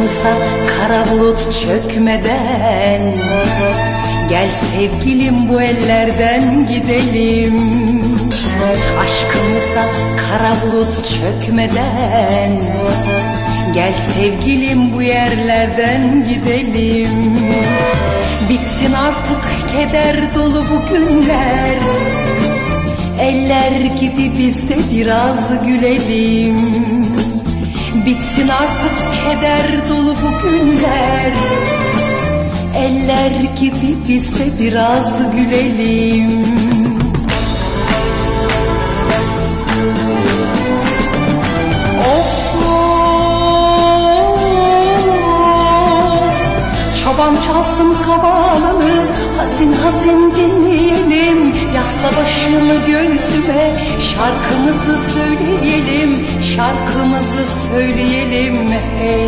Aşkımıza kara bulut çökmeden gel sevgilim bu ellerden gidelim. Aşkımıza kara bulut çökmeden gel sevgilim bu yerlerden gidelim. Bitsin artık keder dolu bu günler, eller gibi biz de biraz gülelim. Bitsin artık keder dolu bu günler, eller gibi biz de biraz gülelim. Of çoban çalsın kavalını, hazin hazin dinleyelim. Yasla başını göğsüme, şarkımızı söyleyelim, şarkımızı söyleyelim hey.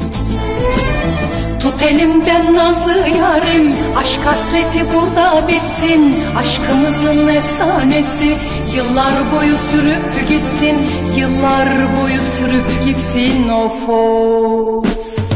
Tut elimden nazlı yarim, aşk hasreti burada bitsin. Aşkımızın efsanesi yıllar boyu sürüp gitsin, yıllar boyu sürüp gitsin. Of of.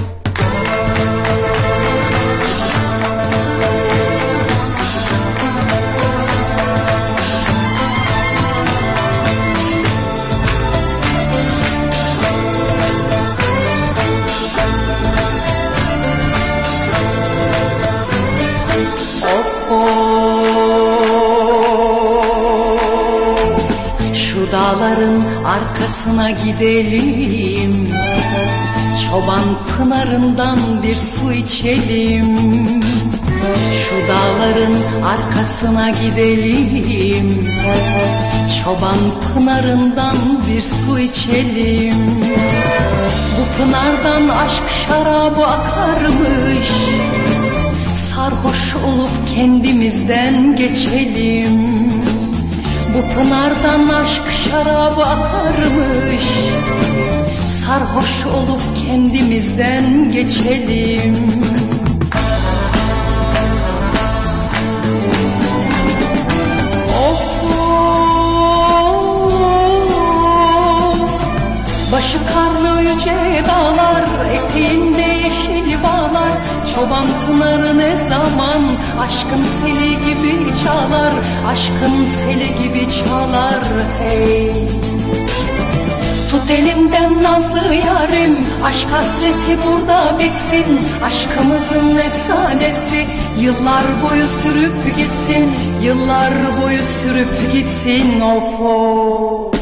Şu dağların arkasına gidelim, çoban pınarından bir su içelim. Şu dağların arkasına gidelim, çoban pınarından bir su içelim. Bu pınardan aşk şarabı akarmış, sarhoş olup kendimizden geçelim. Bu pınardan aşk şarabı akarmış, sarhoş olup kendimizden geçelim. Of başı karlı yüce dağlar, eteğinde yeşil bağlar. Çoban pınarı ne zaman aşkın seli gibi çalar, aşkın seli gibi çalar hey. Tut elimden nazlı yarim, aşk hasreti burada bitsin. Aşkımızın efsanesi yıllar boyu sürüp gitsin, yıllar boyu sürüp gitsin. Of of.